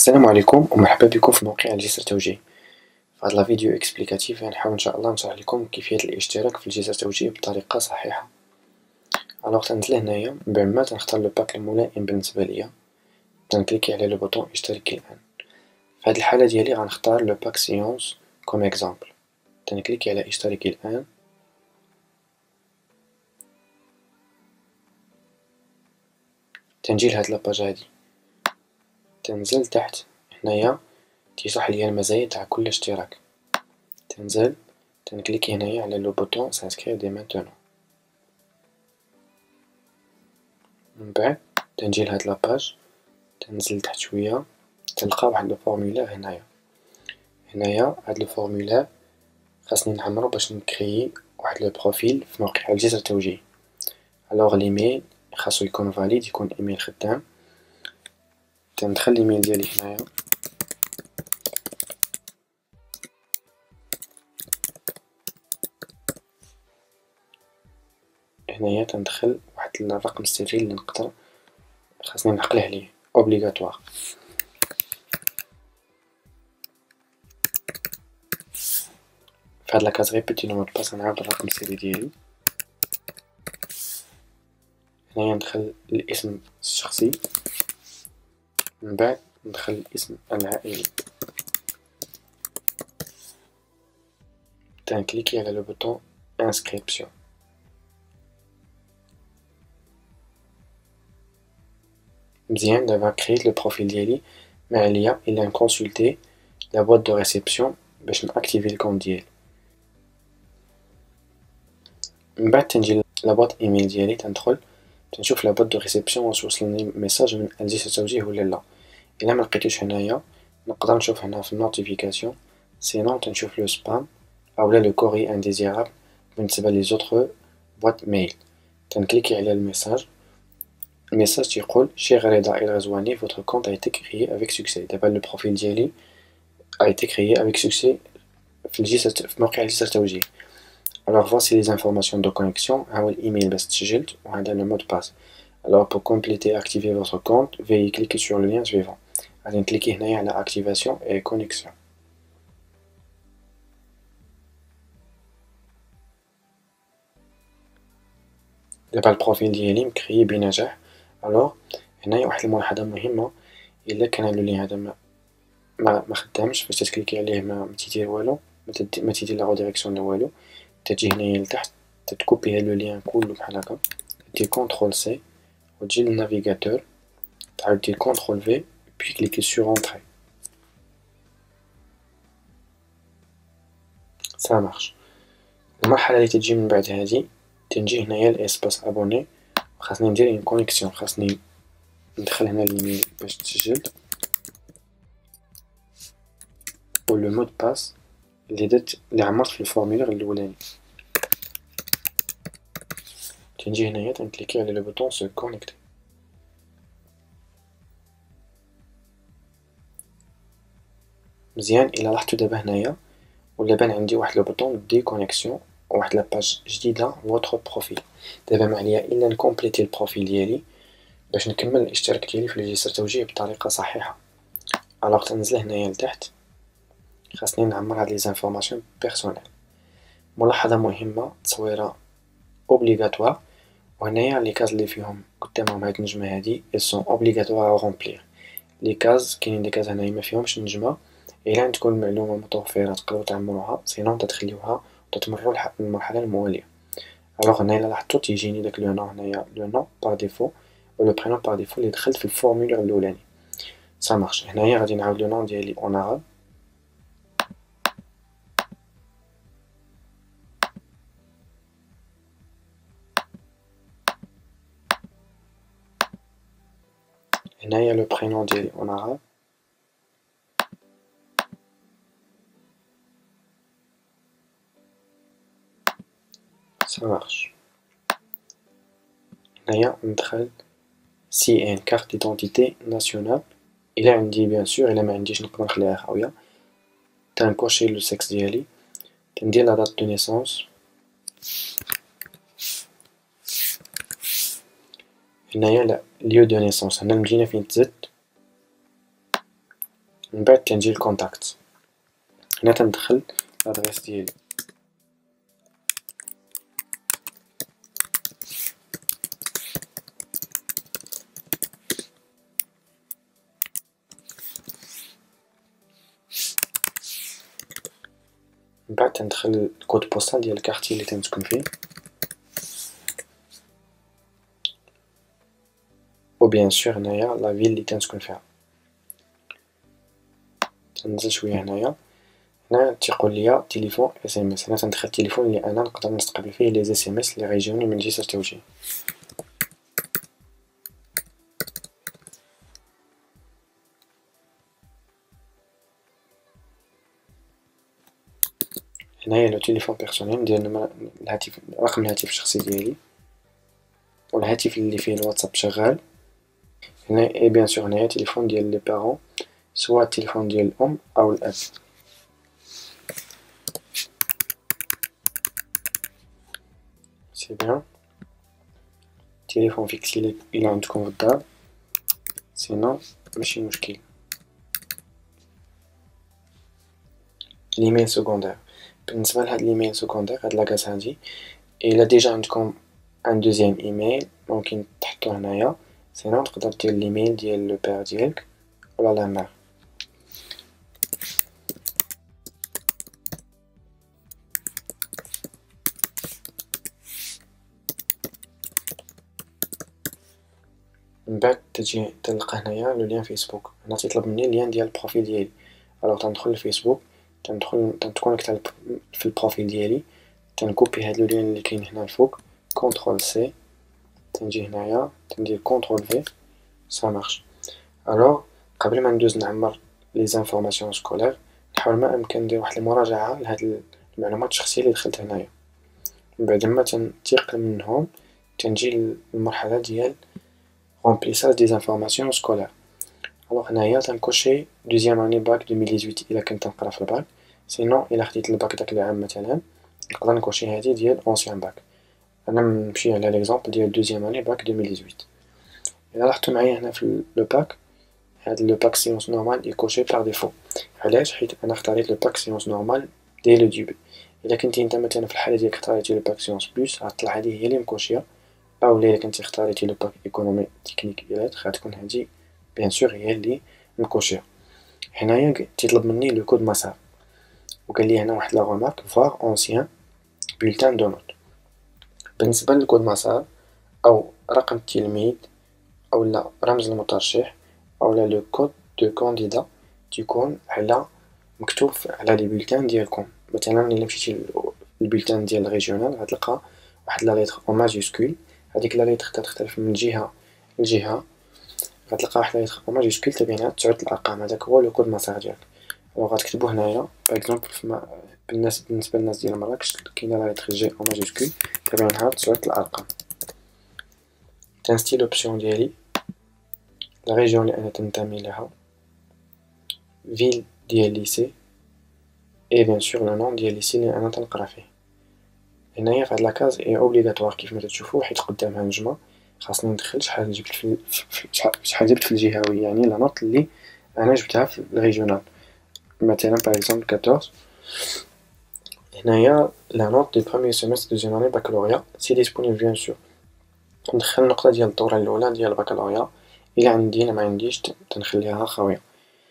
السلام عليكم ومرحبا بكم في موقع الجسر التوجيهي. في هذا الفيديو اكسبليكاتيف غنحاول ان شاء الله نشرح لكم كيفية الاشتراك في الجسر التوجيهي بطريقة صحيحة. الوغ تنزل هنايا من بعد ما تنختار لو باك الملائم بالنسبة ليا، تنكليكي على لو بوطون اشتركي الان. في هذه الحالة ديالي غنختار لو باك سيونس كوم اكزامبل، تنكليكي على اشتركي الان. تنجي لهاد لاباج هادي، تنزل تحت هنايا تيشرح ليا المزايا تاع كل اشتراك. تنزل تنكليكي هنايا على لو بوطون سانسكرير دي مانتونون. من بعد تنجي لهاد لاباج، تنزل تحت شوية تلقى واحد الفورمولير هنايا هاد الفورمولير خاصني نعمرو باش نكريي واحد لو بروفيل في موقع الجسر التوجيهي. الوغ ليميل خاصو يكون فاليد، يكون ايميل خدام. تندخل الايميل ديالي هنايا، تندخل واحد الرقم السري اللي نقدر خاصني نعقله عليه اوبليغاتوار. في هاد لاكاز ريبيتي لو مود باس غنعاود الرقم السري ديالي. هنايا ندخل الاسم الشخصي، من بعد ندخل الاسم العائلي. تنكليكي على لو بوطون انسكريبسيون. مزيان، دابا كريت لو بروفيل ديالي، ما عليا الا نكونسلتي لا بواط دو ريسيبسيون باش ناكتيفي الكونت ديالي. من بعد تنجي لا بواط ايميل ديالي، تندخل تنشوف لا بواط دو ريسيبسيون واش وصلني ميساج من الجسر التوجيهي ولا لا. الا ما لقيتوش هنايا نقدر نشوف هنا في النوتيفيكاسيون، سينون تنشوف لو سبام اولا لو كوري انديزيرابل بالنسبه لي زوطخ بواط ميل. تنكليكي على الميساج تيقول شيخ رضا الغزواني votre compte a été créé avec succès. دابا لو بروفيل ديالي a été créé avec succès في موقع الجسر التوجيهي. Alors voici les informations de connexion. ها هو الايميل باش تسجلت، وهذا le mot de passe. Alors pour compléter et activer votre compte, veuillez cliquer sur le lien suivant. غادي نكليكي هنايا على activation et connexion. دابا البروفيل ديالي مكريي بنجاح. الوغ هنايا واحد الملاحظة مهمة، الا كان هاد لو لين هذا ما خدامش فاش تكليكي عليه ما تيدير والو، ما تيدير لا ريديريكسيون لا والو. تجي هنايا لتحت تتكوبي هاد لو لين كلو بحال هكا، دير كونترول سي وتجي للنافيغاتور، تعاود دير كونترول في بي كليكي سور اونتري. سا مارش. المرحلة اللي تجي من بعد هادي تنجي هنايا لاسباس ابوني، خاصني ندير اون كونيكسيون، خاصني ندخل هنا الايميل باش تسجل و لو مود باس اللي عمرت في الفورمولير الاولاني. تنجي هنايا تنكليكي على لو بوطون سو كونيكتي. مزيان، الا لاحظتو دابا هنايا ولا بان عندي واحد لو بوطون دي كونيكسيون وواحد لاباج جديده فوتر بروفيل. دابا ما عليا الا نكومبليتي البروفيل ديالي باش نكمل الاشتراك ديالي في الجسر التوجيهي بطريقه صحيحه. الوغ تنزل هنايا لتحت، خاصني نعمر هاد لي زانفورماسيون بيرسونيل. ملاحظه مهمه، تصويره اوبليغاتوار، وهنايا لي كاز اللي فيهم قدامهم هاد النجمه هادي ils sont obligatoires à remplir. لي كاز كاينين لي كاز هنايا ما فيهمش نجمه، الا ان تكون المعلومه متوفره تقدروا تعمروها، سينون تتخليوها وتتمروا للمرحله المواليه. الوغ هنايا الا لاحظتو تيجيني داك لو نون هنايا لو نون بار ديفو و لو برينون بار ديفو اللي دخلت في الفورمولير الاولاني. سا مارش. هنايا غادي نعاود لو نون ديالي اون عرب، هنايا لو برينون ديالي اون عرب، سا مارش. هنايا ندخل سي ان كارت ديدونتيتي ناسيونال، الا عندي بيان سور، الا ما عنديش نقدر نخليها خاويه. تنكوشي لو سكس ديالي، تندير لا دات دو نيسونس، هنايا لا ليو دو نيسونس، هنا المدينه فين تزدت من بعد تنجي الكونتاكت، هنا تندخل لادريس ديالي، من بعد تندخل الكود بوستال ديال الكارتي اللي تنسكن فيه، و بيان سور هنايا لا فيل اللي تنسكن فيها. تنزل شويه هنايا، هنا تيقول ليا تليفون اس ام اس، هنا تندخل التليفون اللي انا نقدر نستقبل فيه لي اس ام اس اللي غيجيوني من جهة التوجيه. هنايا لو تليفون بيرسونيل ندير الهاتف، رقم الهاتف الشخصي ديالي، والهاتف اللي فيه الواتساب شغال. هنا اي بيان سور هنايا تليفون ديال لي بارون، سواء التليفون ديال الام او الاب. سي بيان، تليفون فيكسي الى عندكم في الدار، سينو ماشي مشكل. ليميل سكوندير، بالنسبه لهاد ليميل سكوندير، هاد لاكاس هادي الا ديجا عندكم ان دوزيام ايميل ممكن تحطوه هنايا، سينو تقدر دير ليميل ديال لو بير ديالك ولا لا مير. من بعد تجي تلقى هنايا لو لين فيسبوك، هنا تيطلب مني اللين ديال البروفيل ديالي. الوغ تندخل للفيسبوك، تنكونيكتا في البروفيل ديالي، تنكوبي هاد لو لين اللي كاين هنا الفوق، كونترول سي، تنجي هنايا تندير كونترول في، سا مارش. الوغ قبل ما ندوز نعمر لي زانفورماسيون سكولير، نحاول ما امكن ندير واحد المراجعة لهاد المعلومات الشخصية اللي دخلت هنايا. من بعد ما تنتيقن منهم، تنجي للمرحلة ديال remplissage des informations scolaires. الوغ هنايا تنكوشي دوزيام اني باك 2018 الا كنت تنقرا في الباك، سينو الا خديت الباك داك العام مثلا نقدر نكوشي هادي ديال اونسيان باك. انا نمشي على ليكزومبل ديال دوزيام اني باك 2018. الا لاحظتو معايا هنا في لو باك، هاد لو باك سيونس نورمال يكوشي بار ديفو. علاش؟ حيت انا اختاريت لو باك سيونس نورمال دي لو ديبي. الا كنتي نتا مثلا في الحالة ديالك اختاريتي لو باك سيونس بلوس، غطلع هادي هي اللي مكوشية، او الا كنتي اختاريتي لو باك ايكونومي تكنيك إلات غتكون هادي بيان سور هي اللي مكوشية. هنايا تيطلب مني لو كود مسار، وقال لي هنا واحد لا غومارك فار اونسيان بولتان دو نوت. بالنسبة للكود مسار او رقم التلميذ او لا رمز المترشح او لا لو كود دو كانديدا تيكون على مكتوب على لي بولتان ديالكم. مثلا الا مشيتي للبولتان ديال الريجيونال غتلقى واحد لا ليتر او ماجيسكول، هاديك لا ليتر تختلف من جهة لجهة، غتلقى واحد لا ليتر او ماجيسكول تبعها 9 الارقام، هذاك هو لو كود مسار ديالك. غتكتبو هنايا باغ اكزومبل بالنسبة للناس ديال مراكش كاينة لا ليتر جي او ماجيسكول تبعها 9 الارقام. تنستي لوبسيون ديالي، لا ريجيون اللي انا تنتمي لها، فيل ديال ليسي، اي بيان سور لو نون ديال ليسي اللي انا تنقرا فيه. هنايا فهاد لاكاز اي اوبليغاتوار كيف ما تشوفو، حيت قدامها نجمة، خاصني ندخل شحال جبت شحال جبت في الجهوي، يعني لا نوت اللي انا جبتها في الريجيونال. مثلا باغ اكزومبل 14. هنايا لا نوت دو بروميير سيمستر دوزيام اني باكالوريا سي ديسپونيبل بيان سور. ندخل النقطة ديال الدورة الأولى ديال البكالوريا، إلا عندي إلا معنديش تنخليها خاوية.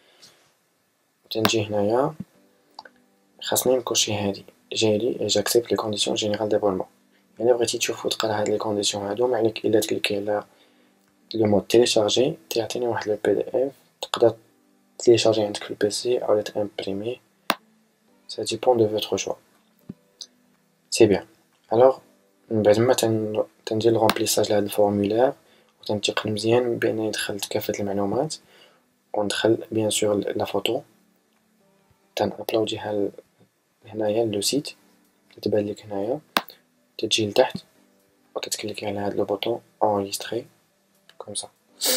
تنجي هنايا خاصني نكوشي هادي جايلي جاكسبت لي كونديسيون جينيرال دابونمون. إلا بغيتي تشوف وتقرا هاد لي كونديسيون هادو معنيك إلا تكليكي على لو مود تيليشارجي تيعطيني واحد لو بي دي اف تقدر تيليشارجي عندك في البيسي أو تامبريمي، سا ديبون دو فوتر شوا. سي بيان. الوغ من بعد ما تندير الغومبليساج لهاد الفورمولير وتنتيقن مزيان بأنني دخلت كافة المعلومات، وندخل بيان سور لا فوتو تنابلوديها هنايا لو سيت تتبان ليك هنايا، تتجي لتحت وتتكليكي على هاد لو بوطون انغيستري كوم سا.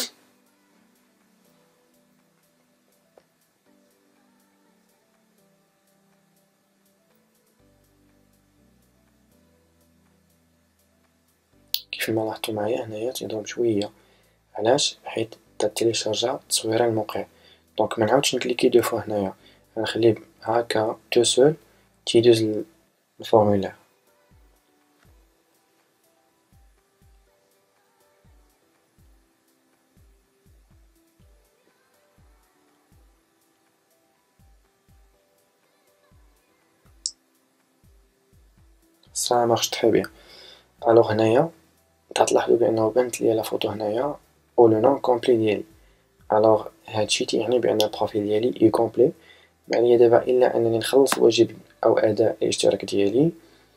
كيفما لاحظتو معايا هنايا تيضرب شوية، علاش؟ حيت تيليشارجا تصويرة الموقع، دونك منعاودش نكليكي دو فوا هنايا، غنخليه هاكا تو سول تيدوز الفورمولار. سا مارش تخي بيان. الوغ هنايا غتلاحظو بأنه بانت ليا لا فوتو هنايا و لو نون كومبلي ديالي. الوغ هادشي تيعني بأن البروفيل ديالي اي كومبلي، معليا دابا إلا أنني نخلص واجب أو أداء الاشتراك ديالي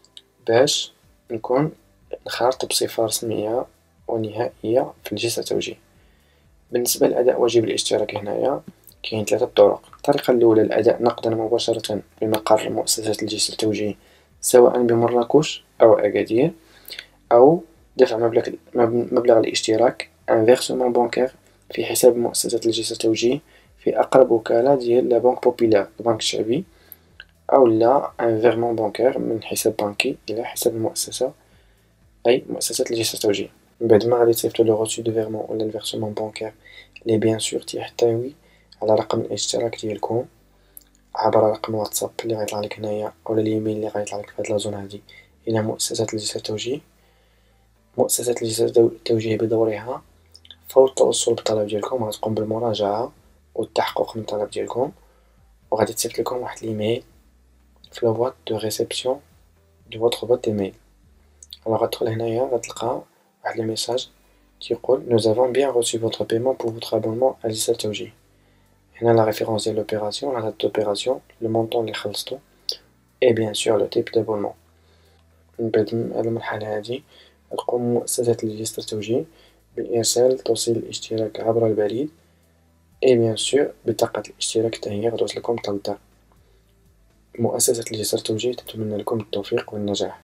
باش نكون انخرطت بصفة رسمية و نهائية في الجسر التوجيهي. بالنسبة لأداء واجب الاشتراك هنايا كاين ثلاثة طرق. الطريقة الأولى الأداء نقدا مباشرة بمقر مؤسسة الجسر التوجيهي سواء بمراكش أو أكادير، أو دفع مبلغ الاشتراك ان فيرسمون بونكير في حساب مؤسسة الجسر التوجيهي في أقرب وكالة ديال لا بنك بوبيلار البنك الشعبي، أولا ان فيرمون بونكير من حساب بنكي إلى حساب المؤسسة أي مؤسسة الجسر التوجيهي. من بعد ما غادي تصيفطو لو غوتو دو فيرمون ولا الفيرسمون بونكير لي بيان سور تيحتوي على رقم الاشتراك ديالكم عبر رقم واتساب اللي غيطلعلك هنايا أولا الإيميل اللي غيطلعلك في هاد لازون هادي إلى مؤسسة الجسر التوجيهي. مؤسسة الجسر التوجيهي بدورها فور التوصل بالطلب ديالكم غتقوم بالمراجعة والتحقق من الطلب ديالكم، وغادي تصيفطلكم واحد الإيميل في لا بواط دو ريسيبسيون دو فوتر بوط إيميل. الوغ غتدخل هنايا غتلقى واحد لو ميساج تيقول nous avons bien reçu votre paiement pour votre abonnement à الجسر التوجيهي. هنا لا ريفيرونس ديال لوبيراسيون، لا دات دوبيراسيون، لو مونطون اللي خلصتو، اي بيان سور لو تيب دابونمون. من بعد هاد المرحلة هادي غتقوم مؤسسة الجسر التوجيهي بإرسال توصيل الاشتراك عبر البريد، اي بيان سور بطاقة الاشتراك حتى هي غتوصلكم حتى للدار. مؤسسة الجسر التوجيهي تتمنى لكم التوفيق والنجاح.